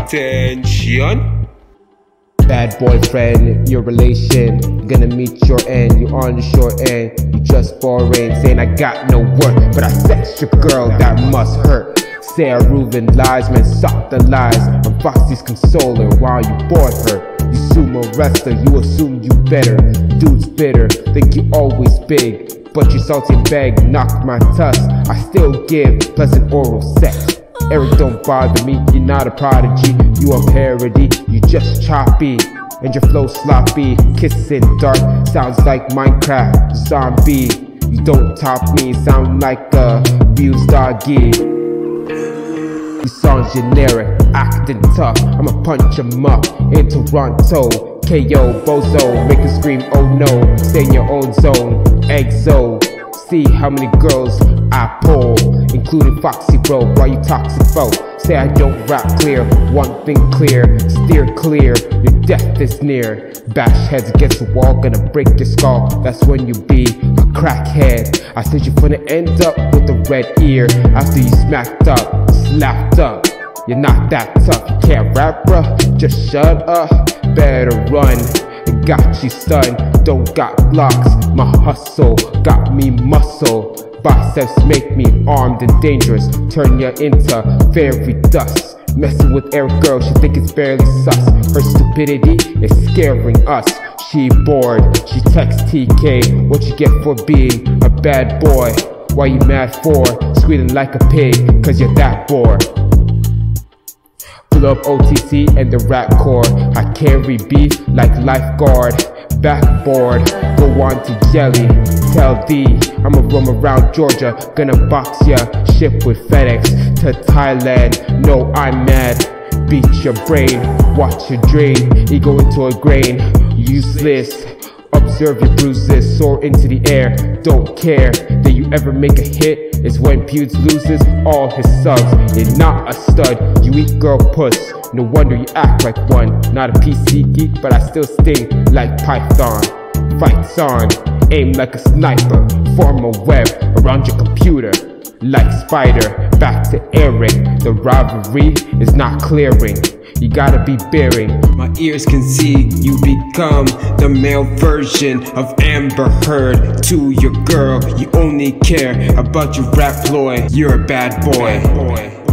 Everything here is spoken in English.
attention. Bad boyfriend, your relation, gonna meet your end. You on the short end, you just boring. Saying I got no work, but I sex your girl, that must hurt. Sarah Reuben lies, man, stop the lies. I'm Foxy's consoler while you board her. You sumo wrestler, you assume you better. Dude's bitter, think you always big, but you salty and beg, knock my tusk. I still give pleasant oral sex. Eric, don't bother me, you're not a prodigy. You a parody, you just choppy, and your flow sloppy. Kissing dark, sounds like Minecraft zombie. You don't top me, sound like a abused doggy. You sound generic, acting tough. I'ma punch 'em up in Toronto. KO, bozo, make a scream, oh no. Stay in your own zone, exo. See how many girls I pull, including Foxy bro. Why you toxic bro? Say I don't rap clear. One thing clear, steer clear. Your death is near. Bash heads against the wall, gonna break your skull. That's when you be a crackhead. I said you're gonna end up with a red ear after you smacked up, slapped up. You're not that tough, you can't rap bruh. Just shut up, better run. Got you stunned, don't got blocks. My hustle got me muscle. Biceps make me armed and dangerous. Turn you into fairy dust. Messing with Eric girl, she think it's barely sus. Her stupidity is scaring us. She bored, she texts TK. What you get for being a bad boy? Why you mad for? Squealing like a pig, cause you're that bored. Pull up OTC and the rap core. I carry beef like lifeguard. Backboard, go on to jelly. Tell D, I'ma roam around Georgia. Gonna box ya, ship with FedEx to Thailand. No, I'm mad. Beat your brain, watch your drain. Ego into a grain, useless. Observe your bruises, soar into the air. Don't care that you ever make a hit. It's when Pewds loses all his subs. You're not a stud, you eat girl puss. No wonder you act like one. Not a PC geek, but I still sting like Python. Fights on, aim like a sniper. Form a web around your computer like Spider. Back to Eric, the rivalry is not clearing. You gotta be bearing. My ears can see you become the male version of Amber Heard. To your girl, you only care about your rap ploy. You're a bad boy.